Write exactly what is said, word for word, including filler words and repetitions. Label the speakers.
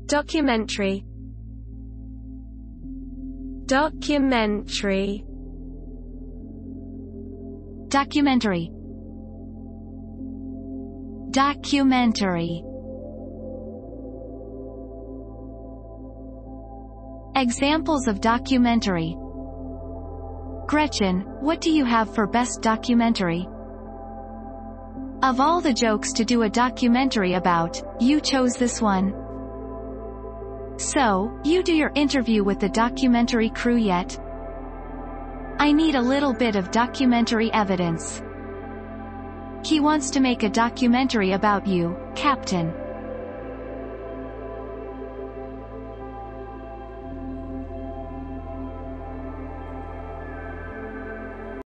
Speaker 1: Documentary. Documentary.
Speaker 2: Documentary. Documentary. Examples of documentary. Gretchen, what do you have for best documentary? Of all the jokes to do a documentary about, you chose this one. So, you do your interview with the documentary crew yet? I need a little bit of documentary evidence. He wants to make a documentary about you, Captain.